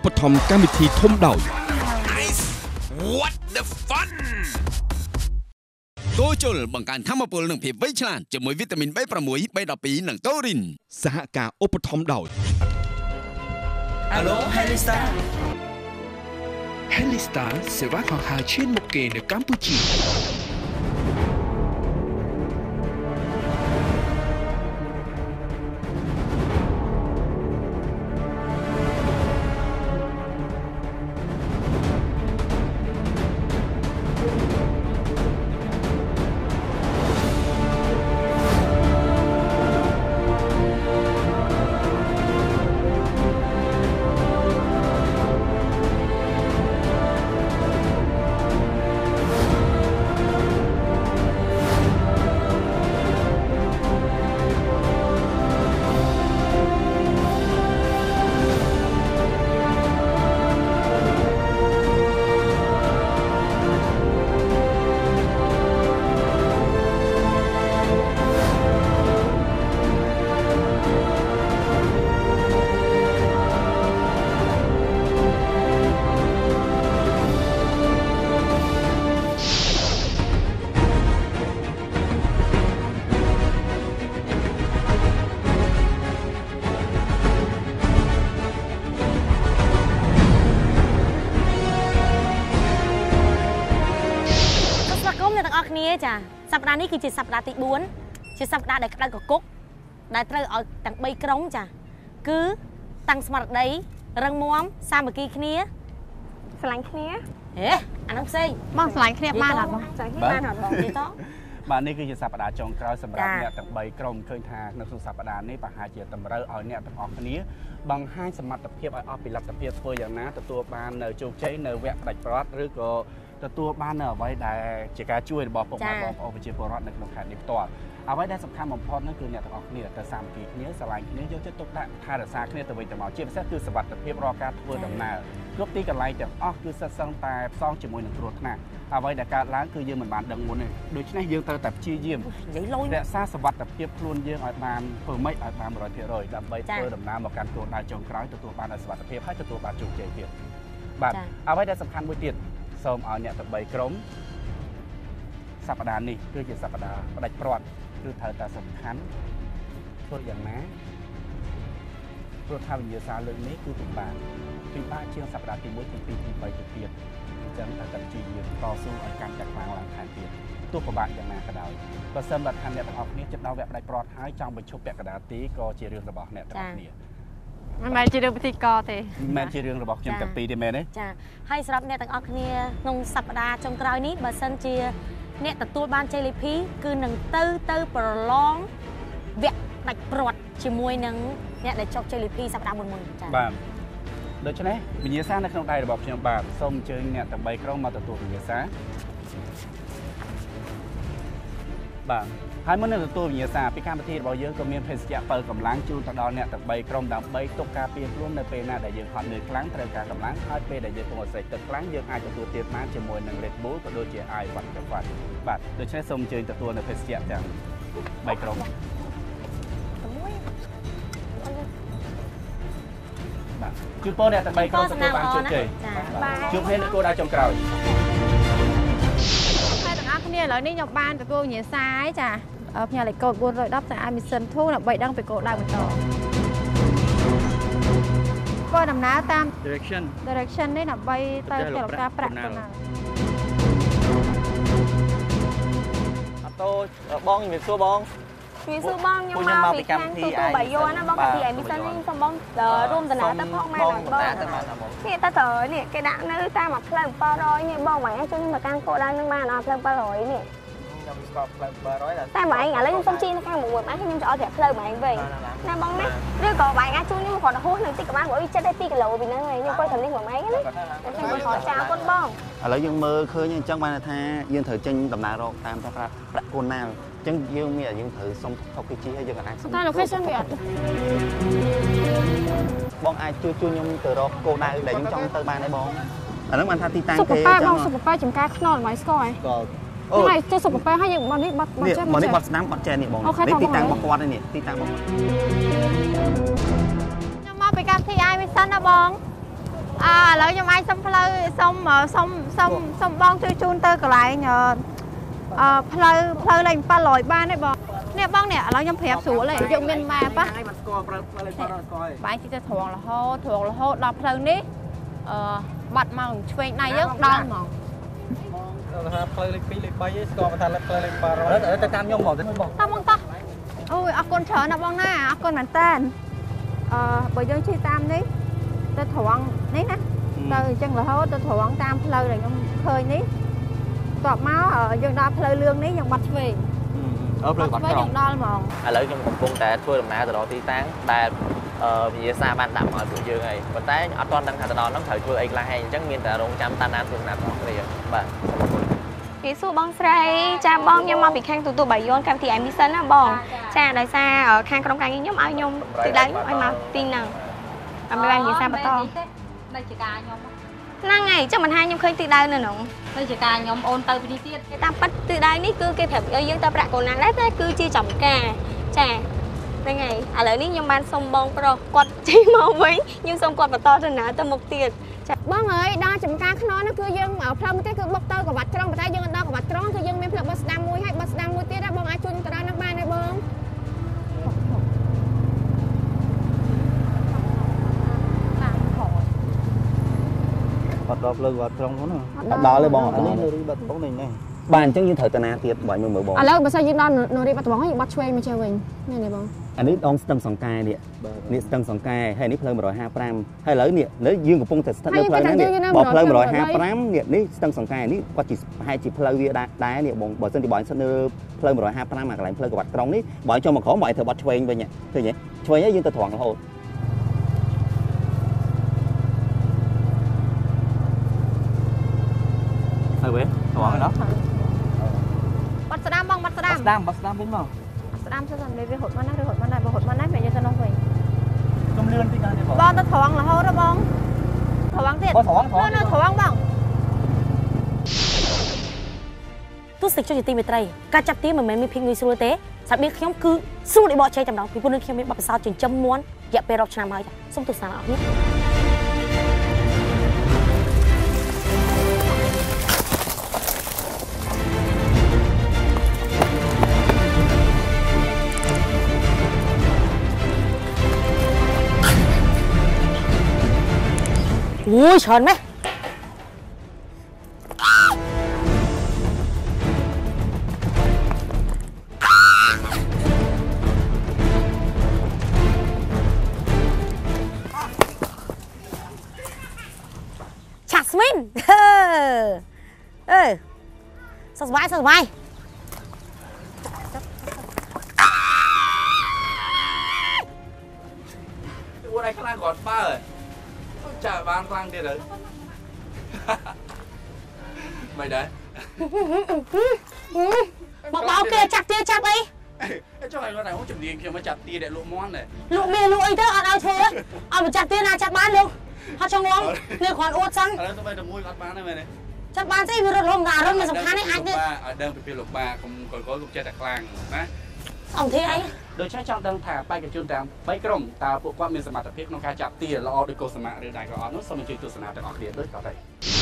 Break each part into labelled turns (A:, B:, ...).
A: បត្ថម្ភកម្មវិធីធំដោយ
B: What the fun គោជលបង្កើនធម៌ពលនិងភាពវៃឆ្លាតជាមួយវីតាមីន B6 B12 និងតូរីន
A: សហការឧបត្ថម្ភដោយ
C: Hello Helista
A: Helista សេវាកង្ហារឈានមុខគេនៅកម្ពុជា
D: ចាសប្តាហ៍នេះគឺជាសប្តាហ៍ទី4ជាសប្តាហ៍ដែលក្តៅកគុកដែលត្រូវឲ្យទាំង3ក្រុមចាគឺតាំងស្មារតីរឹងមាំសាមគ្គីគ្នាស្រឡាញ់គ្នាហេអានោះផ្សេងបងស្រឡាញ់គ្នាបានអត់បងស្រឡាញ់គ្នាបានអត់បងនិយាយត
C: បាទនេះគឺជាសប្តាហ៍ចុងក្រោយសម្រាប់អ្នកទាំង3ក្រុមឃើញថានៅក្នុងសប្តាហ៍នេះប្រហែលជាតម្រូវឲ្យអ្នកទាំងអស់គ្នាបង្ហាញសមត្ថភាពឲ្យអស់ពីលទ្ធភាពធ្វើយ៉ាងណាទទួលបាននៅជោគជ័យនៅវគ្គផ្ដាច់ប្រវត្តិឬក៏ទទួលបាននៅអ្វីដែលជាការជួយរបស់ពុកម៉ែបងប្អូនប្រជាពលរដ្ឋនៅក្នុងខេត្តនេះផ្ទាល់អ្វីដែលសំខាន់បំផុតនោះគឺអ្នកទាំងអស់គ្នាទៅសាមគ្គីគ្នាស្រឡាញ់គ្នាយកចិត្តទុកដាក់ថែរក្សាគ្នាទៅវិញទៅមកជាពិសេសគឺសុវត្ថិភាពរាល់ការធ្វើដំណើរគ្រប់ទីកន្លែងទាំងអស់គឺសិតសឹងតែផ្សងជាមួយនឹងគ្រោះថ្នាក់អ្វីដែលកើតឡើងគឺយើងមិនបានដឹងមុនទេដូច្នេះយើងត្រូវតែព្យាយាមរក្សាសុវត្ថិភាពខ្លួនយើងឲ្យបានធ្វើម៉េចឲ្យបាន 100% ដើម្បីធ្វើដំណើរមកកាន់គោលដៅចុងក្រោយទទួលបានសុវត្ថិភាពហើយទទួលបានជោគជ័យទៀតបាទអ្វីដែលសំខាន់មួយទៀតសូមឲ្យអ្នកទាំង3ក្រុមសប្តាហ៍នេះគឺជាសប្តាហ៍ផ្ដាច់ព្រាត់គឺត្រូវតែសំខាន់ធ្វើយ៉ាងណាព្រោះថាវិញ្ញាសាលើកនេះគឺពិបាកជាងសប្តាហ៍ទី1ទី2ទី3ទៅទៀតអញ្ចឹងត្រូវតែជាយើងតស៊ូឲ្យកាន់តែខ្លាំងឡើងថែមទៀតទោះពិបាកយ៉ាងណាក៏ដោយបើសិនបើថាអ្នកទាំងអស់គ្នាចិត្តដល់វគ្គផ្ដាច់ព្រាត់ហើយចង់បញ្ឈប់ពាក់កណ្ដាលទីក៏ជារឿងរបស់អ្នកទាំងអស់គ្នា
D: មិនមែនជារឿងពិធីកទេ
C: មិនមែនជារឿងរបស់ខ្ញុំទាំងពីរទេមែនទេ
D: ចាហើយសម្រាប់អ្នកទាំងអស់គ្នាក្នុងសប្តាហ៍ចុងក្រោយនេះបើសិនជាអ្នកទទួលបានជ័យលាភីគឺនឹងទៅប្រឡងវគ្គផ្ដាច់ព្រាត់ជាមួយនឹងអ្នកដែលចុះជ័យលាភីសប្តាហ៍មុនចា
C: បាទដូច្នេះវិញ្ញាសានៅក្នុងដៃរបស់ខ្ញុំបាទសូមអញ្ជើញអ្នកទាំង3ក្រុមមកទទួលវិញ្ញាសាបាទហើយមុននឹងទទួលវិញ្ញាសាពីកម្មវិធីរបស់យើងក៏មានភេសជ្ជៈបើកម្លាំងជូនទៅដល់អ្នកទាំង3ក្រុមដើម្បីទុកការពារខ្លួននៅពេលណាដែលយើងហត់នឿយខ្លាំងត្រូវការកម្លាំងហើយពេលដែលយើងកំពុងអាស្រ័យទឹកខ្លាំងយើងអាចទទួលទានបានជាមួយនឹង Red Bull ក៏ដូចជា Ice Water បាទដូច្នេះសូមអញ្ជើញទទួលនៅភេសជ្ជៈទាំង3ក្រុមបាទជូនពរអ្នកទាំង3ក្រុមទទួលបានជោគជ័យជួបគ្នានៅគោលដៅចុងក្រោយ
D: គ្នាឥឡូវនេះខ្ញុំបានទទួលវិញ្ញាសាហើយចាផ្ញើលេខកូដ410ទៅឲ្យមីសិន2ដើម្បីដឹងពីគោលដៅបន្តធ្វើដំណើរតាម direction នេះដើម្បីទៅទីលំការប្រាក់ទៅណា
E: អត់តូបងជំរាបសួរបង
D: ជំរាបសួរបងខ្ញុំមកពីកម្មវិធីបាយ័នណាបងពីឯមីសិននេះសូមបងរួមដំណើរទៅផងម៉ែបងនេះទៅត្រូវនេះគេដាក់នៅតាមមួយផ្លូវ700នេះបងបងជួយមកកាន់គោលដៅនឹងបានអត់ផ្លូវ700នេះ
E: ខ្ញុំស្គាល់ផ្លូវ700
D: តែបងឥឡូវខ្ញុំសុំជិះនៅខាងមួយម៉ែខ្ញុំចោលតែផ្លូវបងវិញណាបងណាឬក៏បងអាចជួយខ្ញុំគ្រាន់តែហួសនៅតិចក៏បានព្រោះចិត្តតែ2គីឡូពីហ្នឹងហើយខ្ញុំគាត់ទៅនេះមួយម៉ែណាខ្ញុំខកចោលគាត់បង
E: ឥឡូវយើងមើលឃើញអញ្ចឹងបានថាយើងត្រូវចេញដំណើររកតាមទៅប្រាក់គូនណាអញ្ចឹងយើងមានយើងត្រូវសុំថុកគេជីហើយយើងអាចសុំ
D: តែ location វាអត់
E: បងអាចជួយខ្ញុំទៅរកគោលដៅដែលយើងចង់ទៅបានទេបងអាហ្នឹងបានថាទីតាំងគេ
D: បងសុខភាពចំការខ្នល់មិនស្គាល់ហ៎អូយចេះសុខភាពហើយយើងមកនេះបាត់
E: ចេះមកនេះបាត់ស្ដាំបាត់ចេះនេះបងនេះទីតាំងរបស់គាត់នេះទីតាំងរបស់គាត់ខ្ញុំមកពីកម្មវិធី
D: ឲ្យមិនសិនណាបង
F: ឥឡូវខ្ញុំអាចសុំផ្លូវសុំបងជួយជូនទៅកន្លែងផ្លូវលេខ700បានទេបងនេះបងនេះឥឡូវខ្ញុំប្រាប់ស្រួលទេយើងមានម៉ាប៉ះឲ្យមិនស្គាល់ផ្លូវលេខ700ស្គាល់បាយជិះទៅត្រង់រហូតដល់ផ្លូវនេះបាត់មកឆ្វេងដៃយើងដល់ហ្មងថាផ្លូវលេខ2លេខ3ឯងស្គាល់ថាផ្លូវលេខ700ទៅតាមខ្ញុំមកទៅបងតាមបងតោះអូយអរគុណច្រើនណាស់បងណាអរគុណមែនតើបើយើងជិះតាមនេះទៅត្រង់នេះណាទៅអញ្ចឹងរហូតទៅត្រង់តាមផ្លូវដែលខ្ញុំឃើញនេះតបមកយើងដល់ផ្លូវលឿងនេះយើងបាត់ឆ្វេងផ្លូវបាត់ឆ្វេងយើងដល់ហ្មងឥឡូវខ្ញុំកំពុងតែធ្វើដំណើរទៅដល់ទីតាំងដែលវិទ្យាសាស្ត្របានដាក់មកឲ្យពួកយើងហើយប៉ុន្តែអត់ទាន់ដឹងថាទៅដល់ហ្នឹងត្រូវធ្វើអីខ្លះហើយអញ្ចឹងមានតែរងចាំតាមដានទស្សនារបស់គ្នាបាទគេសួរបងស្រីចាបងខ្ញុំមកពីខាងទូទួលបាយ័នកម្មវិធី Emission ណាបងចាដោយសារខាងក្រុមការងារខ្ញុំឲ្យខ្ញុំទីឡើងឲ្យមកទីហ្នឹងអត់មានវិទ្យាសាស្ត្របន្តនៅជាការខ្ញុំហ្នឹងហើយចឹងមិនថាខ្ញុំឃើញទីដៅនៅហ្នឹងនៅជាការខ្ញុំអូនទៅពីនេះទៀតតាមប៉ិតទីដៅនេះគឺគេប្រាប់ឲ្យយើងទៅប្រាក់កូនណាដែរតែគឺជាចំការចាហ្នឹងហើយឥឡូវនេះខ្ញុំបានសុំបងប្រុសគាត់ជិះមកវិញខ្ញុំសុំគាត់បន្តដំណើរទៅមុខទៀតចាបងអើយដល់ចំការខ្នងនោះគឺយើងផ្លូវមួយទៀតគឺបុកទៅកវ៉ាត់ក្រុងប៉ុន្តែយើងអត់ដល់កវ៉ាត់ក្រុងគឺយើងមានផ្លូវបတ်ស្ដាំមួយហើយបတ်ស្ដាំមួយទៀតណាបងអាចជួយទៅដល់នោះបានទេបងអត់ដល់ផ្លូវវត្តក្រុងហ្នឹងអត់ដល់ទេបងអានេះនៅរីបាត់បងនេះបាទអញ្ចឹងយើងត្រូវទៅណាទៀតបើមើលបងឥឡូវបើសិនយើងដល់នៅរីបាត់បងយើងបាត់ឆ្វេងមកជើងវិញនេះនេះបងអានេះដងស្ទឹងសង្កែនេះស្ទឹងសង្កែហើយនេះផ្លូវ155ហើយឥឡូវនេះយើងកំពុងតែស្ថិតនៅផ្លូវហ្នឹងបើផ្លូវ155នេះស្ទឹងសង្កែនេះគាត់ប្រហែលជាផ្លូវវាដែរនេះបងបើសិនជាបងស្ថិតនៅផ្លូវ155អាកន្លែងផ្លូវកវ៉ាត់ក្រុងនេះបើចុះមកក្រោមបងឲ្យធ្វើបាត់ឆ្វេងវិញឃើញទេឆ្វេងហើយយើងទៅត្រង់រហូតហើយវិញត្រង់ហ្នឹងបាត់ស្ដាំបងបាត់ស្ដាំវិញមកស្ដាំសិនតែវាហត់មកណាឬហត់មកណាបើហត់មកណាពេលយើងទៅនោះវិញកុំលឿនតិចដែរបងទៅត្រង់រហូតបងត្រង់ទៀតបងត្រង់បងទស្សនិកជនជាទីមេត្រីការចាប់ទាមិនមែនមានភាពងាយស្រួលទេសម្រាប់ខ្ញុំគឺស្រួលđểបកជ័យចំណងពីព្រោះខ្ញុំមានបទពិសោធន៍ចិញ្ចឹមមាន់រយៈពេល10ឆ្នាំហើយសូមទស្សនាអរគុណអូយច្រើនម៉េះឆាស្មីនសុខសប្បាយអូនឯងខ្លាំងគាត់បើចាបានខ្លាំងទៀតហើយមិនដែរមកបោកគេចាប់ទៀតចាប់អីចុះឲ្យគាត់ឲ្យជំនាញខ្ញុំមកចាប់ទៀតដែលលក់មាន់ដែរលក់មានលក់អីទៅអត់ឲ្យធ្វើឲ្យមកចាប់ទៀតណាចាប់បានលោកអត់ចង់ងងនេះគ្រាន់អួតសិនឥឡូវទៅតែមួយអត់បានទេមែនទេចាប់បានទេវារត់លំអារម្មណ៍សំខាន់នេះអាចនេះឲ្យដឹងពីពេលលោកបាកុំចេះតែខ្លាំងណាអង្គធាអីដូច្នេះចង់ដឹងថាបេក្ខជនទាំង3ក្រុមតើពួកគាត់មានសមត្ថភាពក្នុងការចាប់ទាល្អដូចកុសមាឬដែរក៏អត់នោះសូមអញ្ជើញទស្សនាទាំងអស់គ្នាដូចក៏ដែរ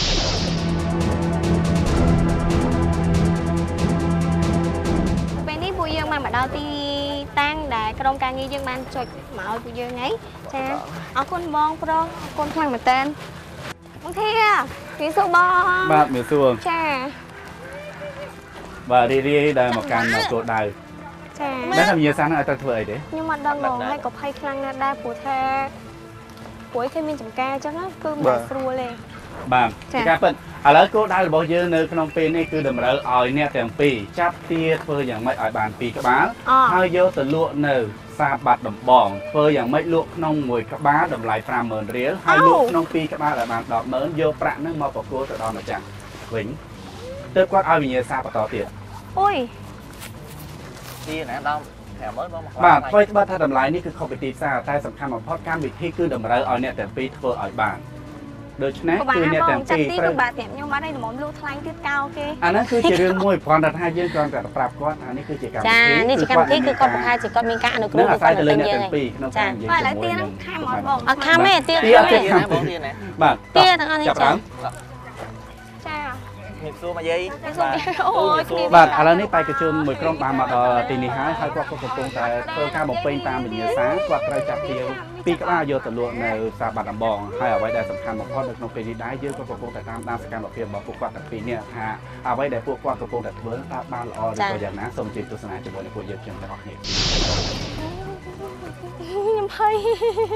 F: ពេលនេះពួកយើងបានមកដល់ទីតាំងដែលក្រុមការងារយើងបានចុចមកឲ្យពួកយើងហ្នឹងចាអរគុណបងប្រុសអរគុណខ្លាំងមែនតើបងធាពីសួរបងបាទមានសួរចាបាទរីដែលមកកាន់មកគោលដៅចាតែថាវិញ្ញាសាហ្នឹងឲ្យទៅធ្វើអីទេខ្ញុំអត់ដឹងហ្មងហើយក៏ភ័យខ្លាំងណាស់ដែរព្រោះថាព្រោះគេមានចំការអញ្ចឹងគឺមិនស្រួលទេបាទជាការពិតឥឡូវគោលដៅរបស់យើងនៅក្នុងពេលនេះគឺតម្រូវឲ្យអ្នកទាំងពីរចាប់ទាធ្វើយ៉ាងម៉េចឲ្យបាន2ក្បាលហើយយកទៅលក់នៅផ្សារបាត់ដំបងធ្វើយ៉ាងម៉េចលក់ក្នុង1ក្បាលតម្លៃ 50000 រៀលហើយលក់ក្នុង2ក្បាលឲ្យបាន 100,000 យកប្រាក់ហ្នឹងមកប្រគល់ទៅដល់ម្ចាស់វិញទើបគាត់ឲ្យវិញ្ញាសាបន្តទៀតអូយទីណាដល់50000បងបាទធ្វើបើថាតម្លៃនេះគឺខុសពីទីផ្សារតែសំខាន់បំផុតកម្មវិធីគឺតម្រូវឲ្យអ្នកទាំងពីរធ្វើឲ្យបាន
C: ដូច្នេះគឺអ្នកទាំងពីរត្រូវបាទខ្ញុំ
D: បានឲ្យល្មមលក់ថ្លៃទៀតកោគេ
C: អាហ្នឹងគឺជារឿងមួយគ្រាន់តែថាយើងគ្រាន់តែប្រាប់គាត់ថានេះគឺជាកម្មវិធី
D: នេះជាកម្មវិធីគឺគាត់បង្ហាញជាគាត់មានការអនុគ្រោះគាត់ទៅយើងឯង
C: ក្នុងការនិយាយជាមួយនឹងខាំអត់បង
D: អត់ខាំទេទៀត
C: បាទទៀតទាំងអស់នេះចាចា
E: មានសួរមកយាយ
D: អូយគ្នា
C: បាទឥឡូវនេះបេក្ខជនមួយក្រុមបានមកដល់ទីនេះហើយគាត់ក៏កំពុងតែធ្វើការបំពេញតាមវិញ្ញាសាគាត់ត្រូវចាប់ទាវពីក្បាលយកទៅលក់នៅផ្សារបាត់ដំបងហើយអ្វីដែលសំខាន់បំផុតនៅក្នុងពេលនេះដែរយើងក៏កំពុងតែតាមដានសកម្មភាពរបស់ពួកគាត់ទាំងពីរនេះថាអ្វីដែលពួកគាត់កំពុងតែធ្វើតើបានល្អឬក៏យ៉ាងណាសូមជួយទស្សនាជាមួយនឹងពួកយើងទាំងអស់គ្នា
D: ខ្ញុំភ័យ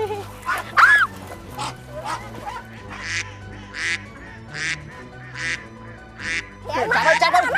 E: ចាប់ទៅ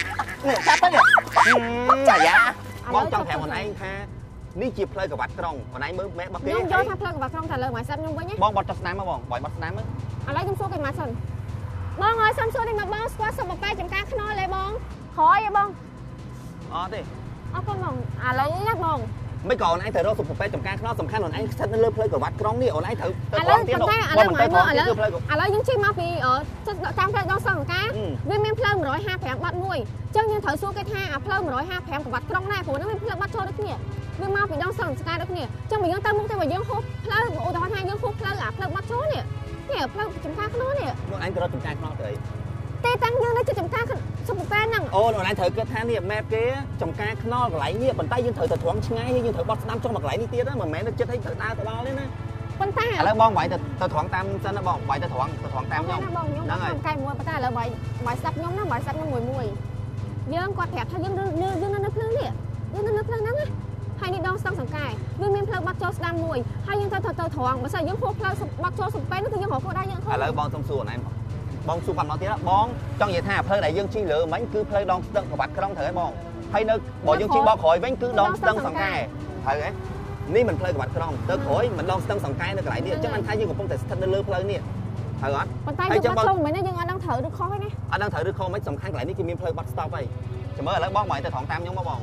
E: ចាយ៉ាបងចង់ប្រាប់ខ្លួនឯងថានេះជាផ្លូវកវ៉ាត់ក្រុងខ្លួនឯងមើលម៉ែរបស់គេខ្ញុំយកថាផ្លូវកវ៉ាត់ក្រុងតែលើមួយសិនខ្ញុំវិញបងបត់ចុះស្នាមមកបងបត់ស្នាមមើលឥឡូវខ្ញុំសួរគេមកសិនបងអើយសុំសួរនេះមកបងស្គាល់សុំបបែចំការខ្នល់ទេបងក្រោយទេបងអត់ទេអរគុណបងឥឡូវណាបងមិនក៏អូនឯងត្រូវរកសុំបបែចំការខ្នល់សំខាន់អូនឯងស្ថិតនៅលើផ្លូវកវ៉ាត់ក្រុងនេះអូនឯងត្រូវទៅទៀតឥឡូវយើងជិះមកពីតាមផ្លូវដងសង្ការវាមានផ្លូវ155បាត់មួយអញ្ចឹងយើងត្រូវសួរគេថាអាផ្លូវ155កវ៉ាត់ក្រុងដែរព្រោះហ្នឹងមានផ្លូវបាត់ចូលដូចគ្នាវាមកពីដងសង្ការដូចគ្នាអញ្ចឹងបើយើងទៅមុខទៅបើយើងហូបផ្លូវឧទាហរណ៍ថាយើងហូបផ្លូវអាផ្លូវបាត់ចូលនេះផ្លូវចំការខ្នល់នេះអូនឯងត្រូវរកចំការខ្នល់ទៅអីតែតាំងយើងនៅជិតចំការសុំបែហ្នឹងអូនឯងត្រូវគិតថានេះម៉ែបគេចំការខ្នល់កន្លែងនេះប៉ុន្តែយើងត្រូវទៅត្រង់ឆ្ងាយហើយយើងត្រូវបត់ស្ដាំចុះមកកន្លែងនេះទៀតមិនមែននៅជិតឲ្យត្រូវដើរទៅដល់ទេណាប៉ុន្តែឥឡូវបងវាយទៅត្រង់តាមសិនណាបងវាយទៅត្រង់តាមខ្ញុំហ្នឹងហើយកែមួយប៉ុន្តែឥឡូវវាយស្ដាប់ខ្ញុំណាវាយស្ដាប់ខ្ញុំមួយយើងគាត់ប្រាប់ថាយើងនៅភ្លើងនេះយើងនៅភ្លើងហ្នឹងណាហើយនេះដងស្ទឹងសង្កែវាមានផ្លូវបាត់ចូលស្ដាំមួយហើយយើងទៅត្រង់បើសិនយើងហួសផ្លូវបាត់ចូលសំពេនោះគឺយើងរកគោលដៅយើងឥឡូវបងសុំសួរអូនឯងបងសួរគាត់មកទៀតបងចង់និយាយថាផ្លូវដែលយើងជិះលើមិញគឺផ្លូវដងស្ទឹងកវ៉ាត់ក្រុងត្រូវហើយបងហើយនៅបើយើងជិះបកក្រោយវិញគឺដងស្ទឹងសង្កែហើយនេះមិនផ្លូវកវ៉ាត់ក្រុងទៅក្រោយមិនដងស្ទឹងសង្កែនៅកន្លែងនេះអញ្ចឹងបានថាយើងកំពុងតែស្ថិតនៅលើផ្លូវនេះហើយអត់ប៉ុន្តែយើងបាត់ចូលមិនមែនយើងអត់ដឹងត្រូវឬខុសទេណាអត់ដឹងត្រូវឬខុសមិនសំខាន់កន្លែងនេះគឺមានផ្លូវបាត់ stop ហើយចាំមើលឥឡូវបងមកទៅត្រង់តាមខ្ញុំមកបង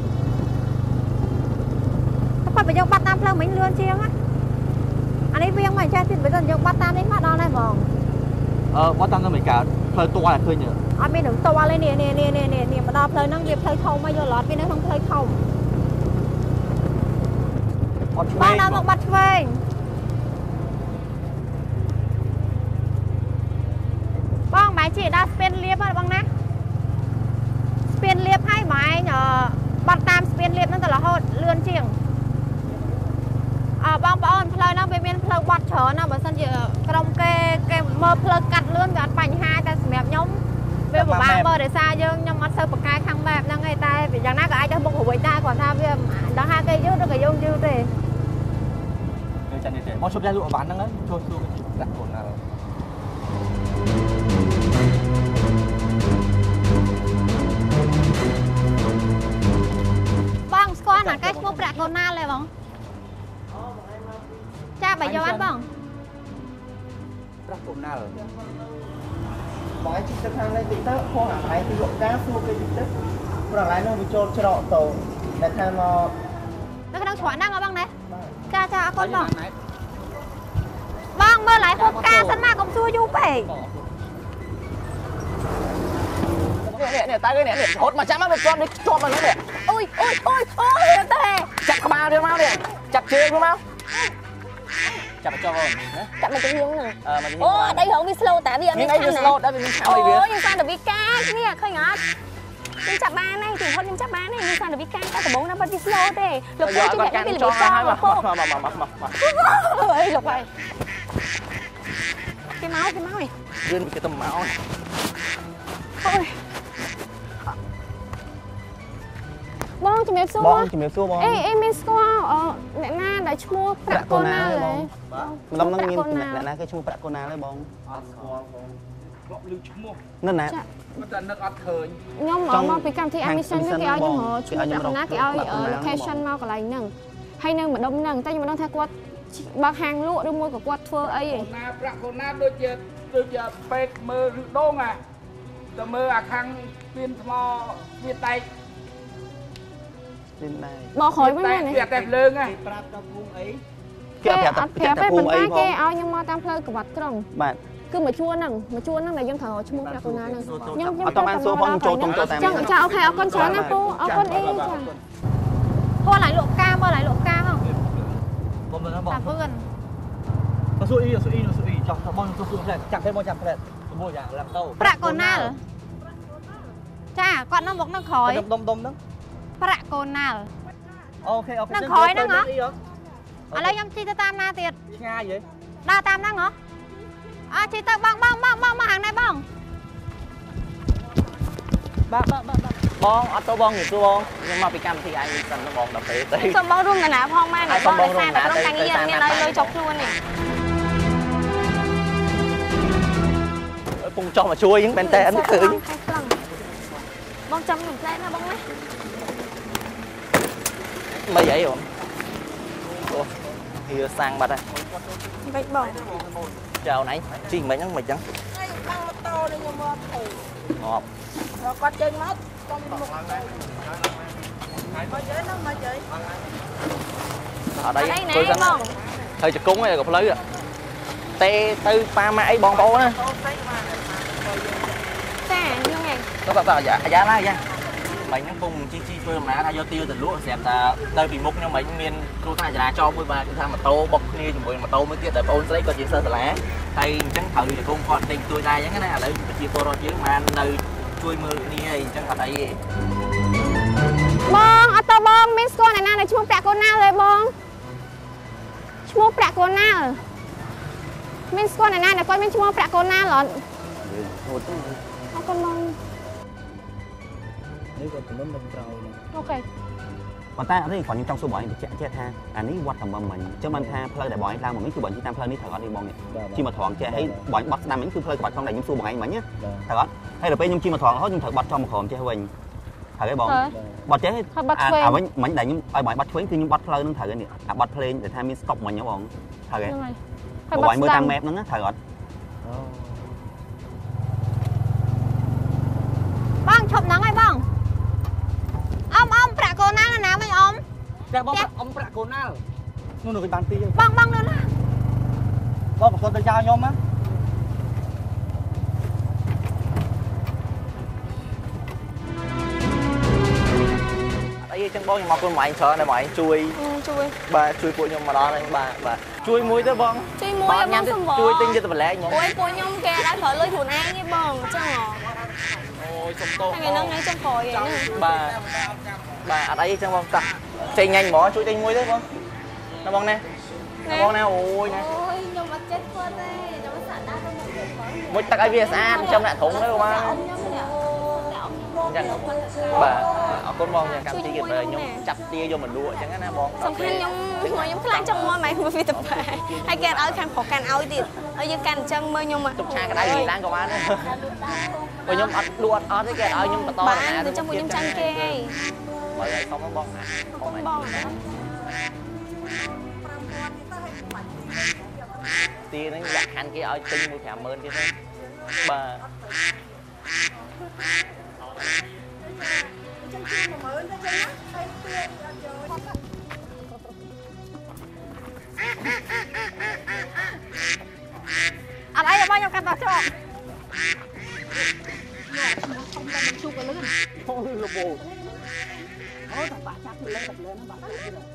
E: គាត់បើយើងបាត់តាមផ្លូវមិញលឿនជាងណាអានេះវាមិនចេះទៀតបើយើងបាត់តាមនេះមកដល់ហើយបងបាត់តាមទៅមិនកើតផ្លូវទាល់តែឃើញអត់មាននឹងទាល់ទេនេះមកដល់ផ្លូវហ្នឹងវាផ្លូវធំហើយយកឡតវានៅក្នុងផ្លូវធំអត់ឆ្វេងបងដល់មកបាត់ឆ្វេងបងម៉ែជីដល់ស្ពានលៀបហើយបងណាស្ពានលៀបហើយម៉ែបាត់តាមស្ពានលៀបហ្នឹងទៅរហូតលឿនជាងបងប្អូនផ្លូវហ្នឹងវាមានផ្លូវបាត់ច្រើនណាបើសិនជាក្រុមគេមើលផ្លូវកាត់លឿនវាអត់បញ្ហាតែសម្រាប់ខ្ញុំវាពិបាកមើលដោយសារខ្ញុំអត់សូវបកកែខាងបែបហ្នឹងឯងតែយ៉ាងណាក៏អាចទៅមុខរួចដែរគាត់ថាវាដល់ហាគេយឺតឬក៏យើងយឺតទេចានេះទេមកជប់តែលក់បានហ្នឹងចូលសួរដាក់ខ្លួនណាបងស្គាល់ណាគេឈ្មោះប្រាក់កូនណាទេបងចាបើយកអត់បងប្រាក់កូនណាបងឯងជិះទៅខាងនេះតិចទៅខុសអាកន្លែងទីលក់ការសួរគេតិចទៅព្រោះកន្លែងនោះវាចូលច្រកតូតែខាងមកនៅក្នុងច្រកហ្នឹងហ៎បងណាចាអរគុណបងមើលlạiហូបការសិនមកកុំសួរយូរពេកនេះតើគេនេះរត់មកចាំមកវាជាប់នេះជាប់មកហ្នឹងនេះអូយទៅចាប់ក្បាលរឿងមកនេះចាប់ជើងមកចាប់ចោលអូនណាចាប់មកទៅយើងហ្នឹងអូអត់អីហងវា slow តាវាអត់មានឆាំ slow ដែរវាមានឆាំអីវាអូយើងសានតែវាកាគ្នាឃើញអត់ខ្ញុំចាប់បានហើយទីហត់ខ្ញុំចាប់បានហើយយើងសានតែវាកាតែដំបងណាបាត់វា slow ទេលោកពូជួយអ្នកវាល្បិចហើយមកអីលោកហើយគេមកហើយរឿងគេទៅមកអូយបងជំរាបសួរបងអេមានស្គាល់អ្នកណាដែលឈ្មោះប្រាក់កូណាទេម្ដងហ្នឹងមានអ្នកណាគេឈ្មោះប្រាក់កូណាទេបងអត់ស្គាល់បងធ្លាប់ឮឈ្មោះនៅណាតែនឹកអត់ឃើញខ្ញុំមកពីកម្មវិធី admission គេឲ្យខ្ញុំឈ្មោះប្រាក់កូណាគេឲ្យ location មកកន្លែងហ្នឹងហើយនៅម្ដុំហ្នឹងតែខ្ញុំមិនដឹងថាគាត់បើកហាងលក់ឬមួយក៏គាត់ធ្វើអីឯងណាប្រាក់កូណាដូចជាពេកមើលឬដងទៅមើលអាខាងស្ពានថ្មស្ពានដែកបោះក្រោយវិញណាវាតែភ្លើងហ៎ប្រាប់ដល់ភូមិអីគេប្រាប់តែភូមិអីផងគេឲ្យ
G: ខ្ញុំមកតាមផ្លូវក្បាត់ក្រុង
E: បាទ
G: គឺមួយជួរហ្នឹងដែលយើងត្រូវឈ្មោះប្រាក់កូណាហ្នឹង
E: ខ្ញុំអត់តាមសួរផងចូលតាម
G: ចាអូខេអរគុណច្រើនណាពូអរគុណអីចា
F: ហួរឡើងលក់ការមើលឡើងលក់ការហ្នឹង
H: បងមើលបងតា
F: ពឿន
H: ស៊ូអ៊ីចោះបងស៊ូផ្លែចាក់ទេបងចាក់ផ្លែមួយយ៉ាងឡាំតោ
F: ប្រាក់កូណាល់ចាគាត់នៅមុខនៅក្រោយ
H: ដុំហ្នឹង
F: ប្រាក់កូណាល់
H: អូខេ
F: នៅក្រោយហ្នឹងហ៎ឥឡូវខ្ញុំជិះទៅតាមណាទៀត
H: ឆ្ងាយហ៎
F: ដើរតាមហ្នឹងហ៎ជិះទៅបងមកហាងនេះបង
E: បងអត់ទៅបងសួរបងខ្ញុំមកពីកម្មវិធីឯងសិនបងដល់ពេលទៅ
D: សូមបងរួមតាណាផងម៉ែបងដោយសារតែក្រុមការងារមានឲ្យលុយចុកខ្លួននេះ
E: ពងចោះមកជួយហ្នឹងមែនតើអត់ឃើញ
D: បងចាំខ្ញុំផ្លែណាបងណា
E: មិនអីបងអូហៀសាំងបាត់ហើយ
D: បិចបង
E: ចៅណៃជីមិនហ្នឹងមិនចឹង
I: បាំងម៉ូតូនេះខ្ញុំមកទៅ
E: ងាប់
I: គាត់ចេញមកខ្ញុំមកមកនិយាយហ្នឹងមកនិយាយ
E: អត់អីធ្វើសិនហើយជង្គង់ឯងក៏ផ្លូវទេទៅប៉ាម៉ាក់អីបងប្អូនណា
D: ចាហ្នឹងឯង
E: ទៅយ៉ាឡាយ៉ាមិញហ្នឹងពុំជីធ្វើដំណើរថាយកទាវទៅលក់ស្រាប់តែទៅពីមុខខ្ញុំមិញមានគ្រូថ្នាក់ចរាចរណ៍មួយបាទគឺថាម៉ូតូបុកគ្នាជាមួយម៉ូតូមួយទៀតដែលបងអូនស្រីគាត់ជាសិស្សសាលាហើយអញ្ចឹងត្រូវជង្គង់គាត់ទិញទួយដែរអញ្ចឹងណាឥឡូវប្រជាពលរដ្ឋយើងបាននៅជួយមើលគ្នាអីអញ្ចឹងអត់អីទេ
G: បងអត់ទៅបងមានស្គាល់អ្នកណាដែលឈ្មោះប្រាក់កូណាល់ទេបងឈ្មោះប្រាក់កូណាល់មានស្គាល់អ្នកណាដែលគាត់មានឈ្មោះប្រាក់កូណាល់អត់អរគុណបង
H: នេះគាត់ទំនំនៅក្រោយ
G: អូខេ
E: ប៉ុន្តែអត់ទេគាត់ខ្ញុំចង់សួរបងឯងបញ្ជាក់ថាអានេះវត្តតាមមិញអញ្ចឹងបានថាផ្លូវដែលបងឯងឡើងមកនេះគឺបងជិះតាមផ្លូវនេះត្រូវអត់នេះបងជិះមកត្រង់ចេះហើយបងបត់ស្ដាំមិញគឺផ្លូវក្បាច់ក្នុងដែលខ្ញុំសួរបងឯងមិញណាត្រូវអត់ហើយដល់ពេលខ្ញុំជិះមកត្រង់រហូតខ្ញុំត្រូវបត់ចំមកក្រោមចេះវិញត្រូវទេបងបត់ចេះអាវិញមិញដែលខ្ញុំឲ្យបងបត់ឆ្វេងគឺខ្ញុំបត់ផ្លូវនឹងត្រូវទេនេះអាបត់ភ្លេងដែលថាមានស្តុបមិញហ៎បងត្រូវទេបងមើលតាម map ហ្នឹងណាត្រូវអត់
F: បងឈប់ហ្នឹងហើយបងអ៊ំប្រាក់កូណាល់ណាវិញអ៊ំ
H: តែបងអ៊ំប្រាក់កូណាល់នោះនឹងបានទី
F: បងនៅណា
H: បងប្រកបទៅចោលខ្ញុំណា
E: អីចឹងបងខ្ញុំមកខ្លួនបងឯងច្រើនតែបងឯងជួយបាទជួយពួកខ្ញុំមកដល់ហ្នឹងបាទជួយមួយទៅបង
D: ជួយមួយបងសុំបង
E: ជួយទិញយកទៅបន្លែងហ្មង
D: អូយពួកខ្ញុំគេដល់ប្រើលុយខ្លួនឯងទេបងអញ្ចឹង
E: អូយសុំតោ
D: ថ្ងៃហ្នឹងឯងចុងក្រោយឯង
E: បាទអត់អីចឹងបងតាចេញញ៉ាញ់ហ្មងជួយទិញមួយទៅបងណាបងណាបងណាអូយណា
D: អូយខ្ញុំអត់ចេះធ្វើទេខ្ញុំសាក់ដាក់ទៅ
E: មុខទឹកឲ្យវាស្អាតចំដាក់ធុងទៅបងចឹងបាទអរគុណបងយ៉ាងកម្មវិធីគេខ្ញុំចាប់ទាយកមកលក់អញ្ចឹងណាបង
D: សំខាន់ខ្ញុំខ្លាចចង់មកម៉ែវាទៅបែហើយគេអត់ឲ្យខាងប្រុសកាន់ឲ្យទៀតហើយយើងកាន់អញ្ចឹងមើលខ្ញុំ
E: ទុកឆាក្តៅនិយាយឡើងក៏បានដែរព្រោះខ្ញុំអត់លក់អត់ទេគេឲ្យខ្ញុំបន្តដំណើរ
D: ទៅចាំពួកខ្ញុំចាំគេហី
E: បើឲ្យសុំបងណា
D: បង
E: ទីហ្នឹងដាក់ខាន់គេឲ្យទិញមួយ 50000 ទៀតទេបាទ
F: អត់អីទេបងខ្ញុំកាត់តោះចោល
H: ជួបក៏លឿនអូយលបោអូតែបាក់ចាប់ទៅលើហ្នឹងបាក់ទៀតម៉ៅ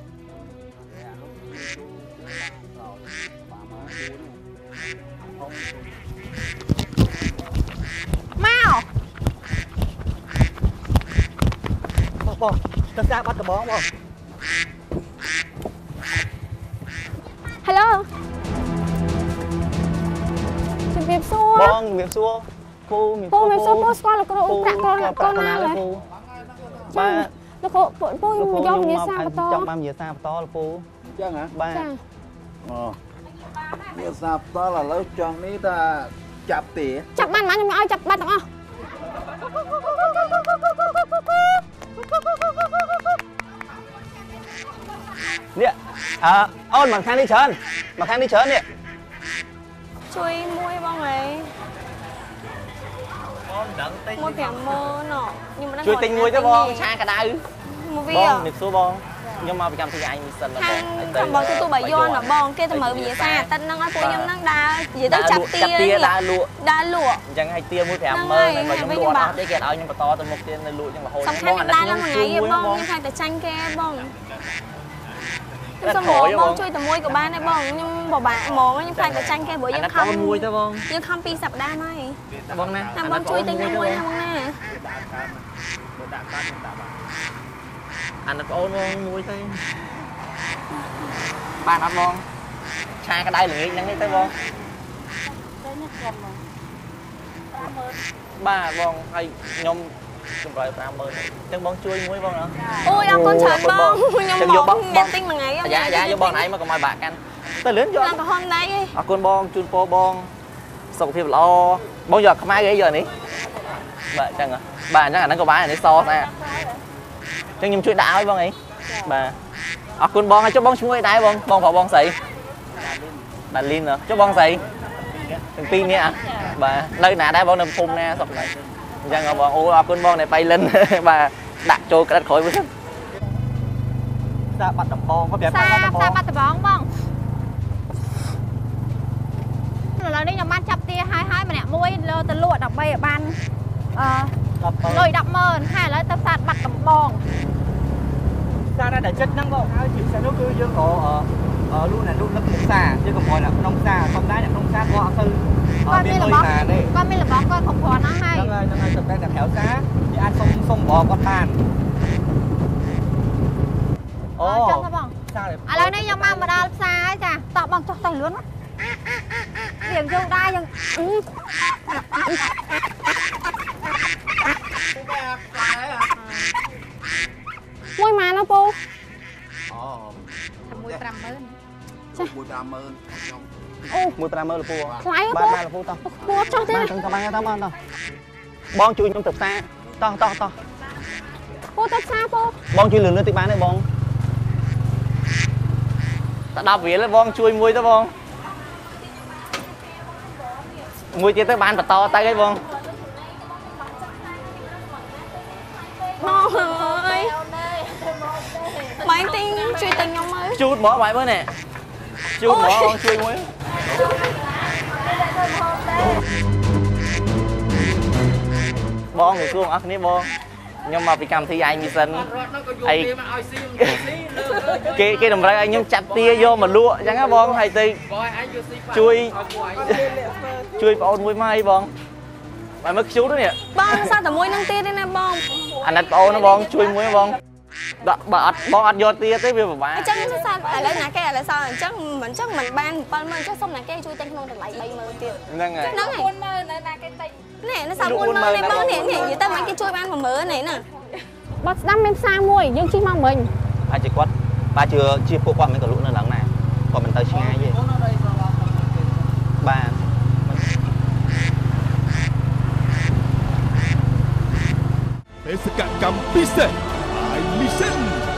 H: បងទៅសាកបាត់ដំបងបង
G: Hello ជំរាបសួរ
E: បងជំរាបសួរពូ
G: ស្គាល់លោកគ្រូប្រាក់កូណាល់ហ៎បាទលោកគ្រូពូយកវិញ្ញាសាបន្ត
E: ចង់បានវិញ្ញាសាបន្តលោកពូ
H: អញ្ចឹងហ៎
E: បាទ
H: អូវិញ្ញាសាបន្តឥឡូវចង់នេះថាចាប់ទេ
G: ចាប់បានខ្ញុំឲ្យចាប់បាត់ទាំងអស់
E: នេះអូនមកខាងនេះច្រើននេះ
D: ជួយមួយបងអី
E: បងដឹងទិញ
D: 150,000ខ្ញុំមិនដឹង
E: ជួយទិញមួយទៅបងឆាក្តៅ
D: មកវា
E: បងនេះសួរបង nhưng mà bị cầm thì ai mi sân là
D: thằng bọn tôi bà Yon là bọn kia thằng mở vì xa tân năng ai phụ nhâm năng đá gì tới chặt tia đá lụa
E: chẳng hay tia mũi thèm mơ này mà nhom lụa đó để kẹt ao nhưng mà to từ một tia này lụa nhưng mà hồi
D: xong khai đá là một ngày bông nhưng khai tới tranh kia bông xong bông chui từ môi của ba này bông nhưng bỏ bạn món nhưng khai tới tranh kia bữa nhưng không pi sập đá này
E: bông nè
D: bông chui từ môi nè bông nè
E: anh nó ôn muối thôi ba nó bon xa cái đây là nghĩ nhắn đi tới bon ba bon hay nhom chung rồi 50 chân bon chui muối bon nữa
D: ôi ông con trời bon nhom bon nhận tin mà ngày
E: dạ vô bon này mà còn mời bạc anh tới lớn vô
D: còn hôm nay
E: con bon chun po bon sọc thì lo bon giờ không ai ghế giờ ní bà chẳng à bà chắc là nó có bán này so nè chân nhung chui đá với bon ấy bà con bon hay cho bon chui đá bon vào bon xị bà Linh nữa cho bon xị đừng tin nha bà nơi nào đá bon nằm phun nè sọc này chẳng à bon ô con bon này bay lên bà đặt trôi cái đất khỏi với xa bắt đập bon có biết
F: xa bắt đập bon là đi nhầm ban chập tia hai mà nè môi lơ từ lụa đọc bay ở ban lôi đập mờn hay là tập sát bắt đập bon
C: xa ra để chất năng bộ ai chịu xe nước cứ dương có luôn là luôn nó cũng xa chứ còn gọi là nông xa không đá là nông xa qua tư
F: con mi là bó con không có nó hay
C: năng ơi tập đây là khéo xa thì ăn không bò con bàn
F: cho các bạn là đây nhầm ban mà đa xa ấy chà tọt bằng cho tay luôn á điểm dùng đai nhưng
G: môi má nó po
F: môi 50
B: mùi trà mơ
E: mua tra mơ là pua
G: ba
E: là pua to
G: po cho thế
E: to bon chui trong tập xa to
G: po tập xa po
E: bon chui lươn tí bán này bon ta đọc vía là bon chui muối đó bon muối chia tới bán và to tay cái bon
D: bon ơi mấy tin truy tình nhau mới
E: chút bỏ bài mới nè chút bỏ con chui muối bon người cương ác ní bon nhưng mà bị cầm thi ai mi sân ai cái đồng ray anh nhưng chặt tia vô mà lụa chẳng á bon hay ti chui ôn muối mai bon phải mất chút đó nè
D: bon sao tao muối nâng tia đây nè bon
E: anh đặt ôn nó bon chui muối bon bon ăn vô tia tới bây giờ bà
D: chắc sao ở đây nãy cái là sao chắc mình ban mình chắc xong nãy cái chui tên không được lại bay mơ tiền
E: nâng này
D: nó này nó sao buôn mơ này bao này gì ta mấy cái chui ban mà mỡ này nè
G: bật đâm em xa môi nhưng chỉ mong mình
E: ai chỉ quát ba chưa chia phụ qua mấy cái lũ nữa lắm này còn mình tới ngay gì ba
A: Bếสกัดกรรมพิเศษไอมิเซน